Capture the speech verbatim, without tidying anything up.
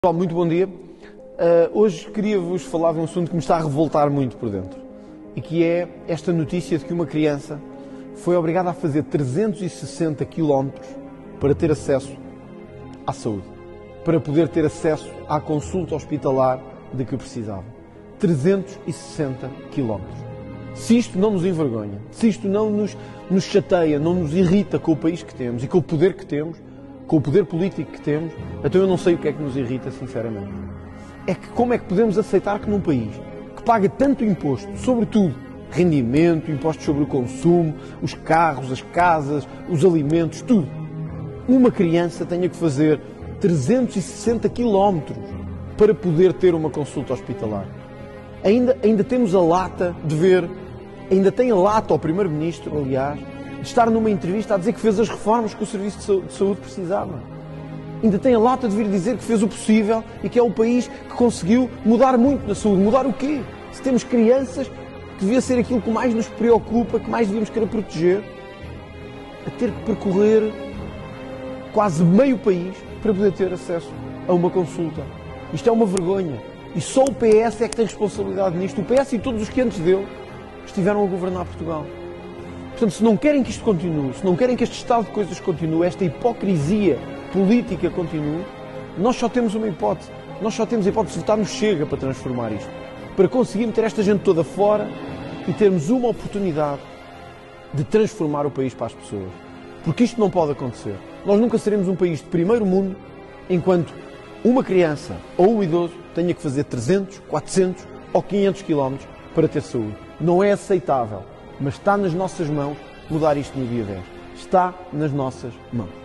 Pessoal, muito bom dia. Uh, hoje queria-vos falar de um assunto que me está a revoltar muito por dentro e que é esta notícia de que uma criança foi obrigada a fazer trezentos e sessenta quilómetros para ter acesso à saúde, para poder ter acesso à consulta hospitalar de que precisava. trezentos e sessenta quilómetros. Se isto não nos envergonha, se isto não nos, nos chateia, não nos irrita com o país que temos e com o poder que temos, com o poder político que temos, então eu não sei o que é que nos irrita, sinceramente. É que como é que podemos aceitar que num país que paga tanto imposto, sobretudo rendimento, impostos sobre o consumo, os carros, as casas, os alimentos, tudo, uma criança tenha que fazer trezentos e sessenta quilómetros para poder ter uma consulta hospitalar? Ainda, ainda temos a lata de ver, ainda tem a lata ao Primeiro-Ministro, aliás, de estar numa entrevista a dizer que fez as reformas que o Serviço de Saúde precisava. Ainda tem a lata de vir dizer que fez o possível e que é o país que conseguiu mudar muito na saúde. Mudar o quê? Se temos crianças, que devia ser aquilo que mais nos preocupa, que mais devíamos querer proteger, a ter que percorrer quase meio país para poder ter acesso a uma consulta. Isto é uma vergonha. E só o P S é que tem responsabilidade nisto. O P S e todos os que antes dele estiveram a governar Portugal. Portanto, se não querem que isto continue, se não querem que este estado de coisas continue, esta hipocrisia política continue, nós só temos uma hipótese. Nós só temos a hipótese de votar no Chega para transformar isto. Para conseguir meter esta gente toda fora e termos uma oportunidade de transformar o país para as pessoas. Porque isto não pode acontecer. Nós nunca seremos um país de primeiro mundo enquanto uma criança ou um idoso tenha que fazer trezentos, quatrocentos ou quinhentos quilómetros para ter saúde. Não é aceitável. Mas está nas nossas mãos mudar isto no dia dez. Está nas nossas mãos.